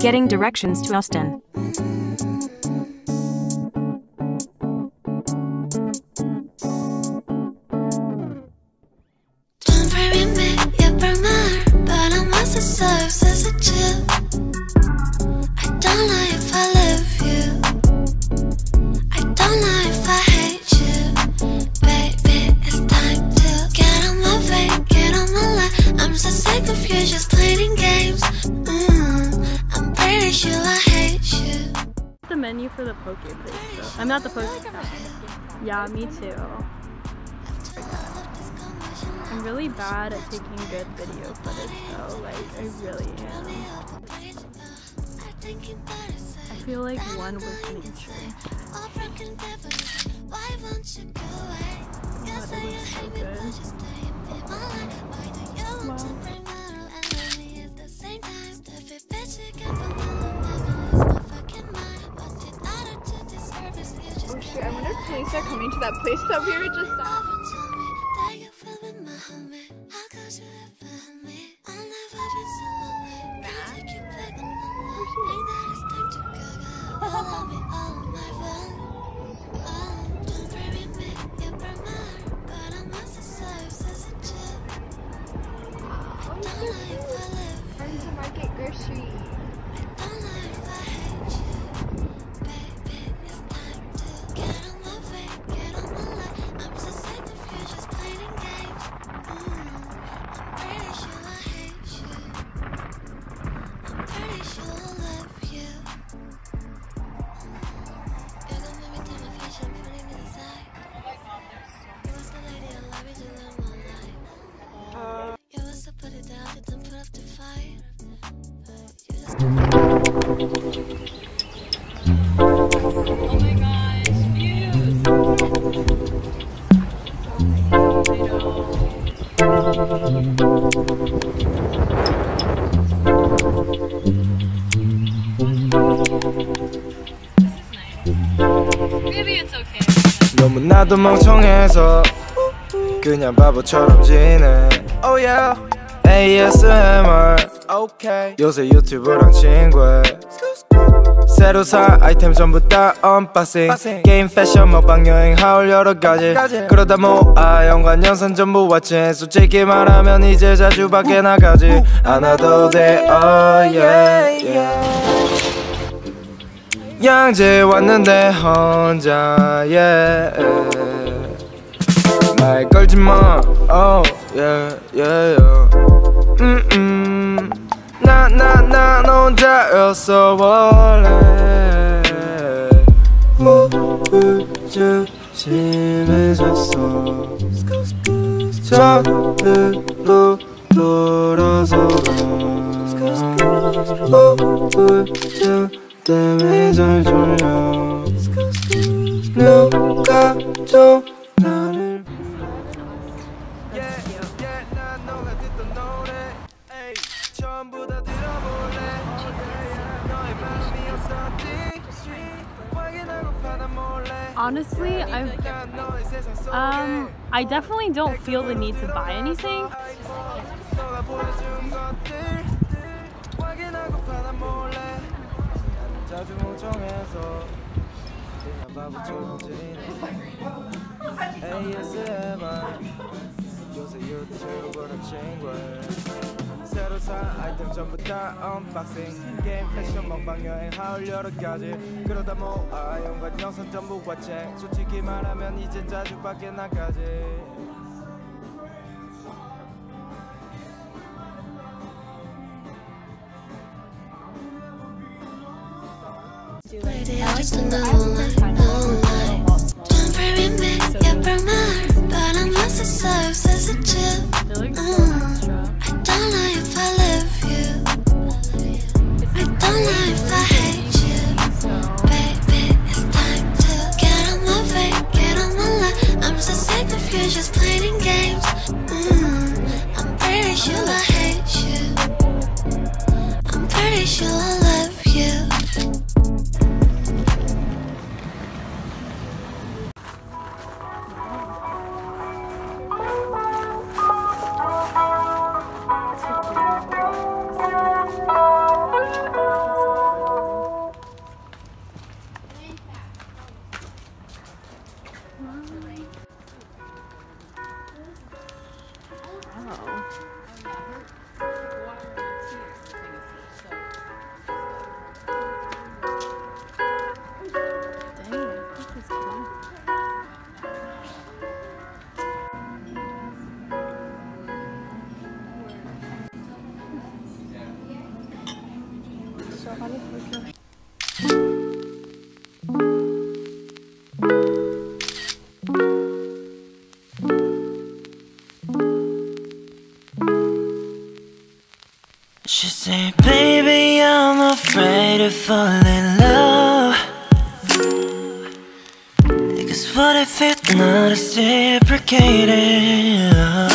getting directions to Austin. The menu for the poke place though. I'm not the poke. Yeah, me too. I'm really bad at taking good video footage though, like I really am. I feel like one with nature. God, it looks so good. Wow. Oh shit, I wonder if police are coming to that place that we were just at. Farm to Market grocery. Oh my gosh, views! This is nice. Maybe it's okay. 너무나도 멍청해서 그냥 바보처럼 지내. Oh yeah. ASMR okay. 요새 유튜브랑 친구해. 새로 살 아이템 전부 다 언박싱. 게임 패션 먹방 여행 하울 여러가지. 그러다 모아 연관연산 전부 watching. 솔직히 말하면 이제 자주 밖에 나가지 않아도 돼. Oh yeah, yeah. 양재 왔는데 혼자 yeah. 말 걸지마. Oh yeah, yeah, yeah. 난 혼자였어 원래. 심해졌어. 저리로 돌아서가. 우울증 때문에 잘 졸려. 누가 좀 나를 전부 다 들어볼래. 너의 마음이 어떤지 확인하고 받아 몰래. Honestly, I definitely don't feel the need to buy anything. 너가 보여준 것들 확인하고 받아 몰래. 나는 자주 멍청해서 그냥 바보처럼 지내. ASMR 요새 유튜브랑 친구해. 새로 산 아이템 전부 다 언박싱. 게임 패션 먹방 여행 하울 여러가지. 그러다 모아 연관영상 전부 watching. 솔직히 말하면 이젠 자주 밖에 나가지. 바로 볼게요. She said, baby, I'm afraid to fall in love. Because what if it's not reciprocated?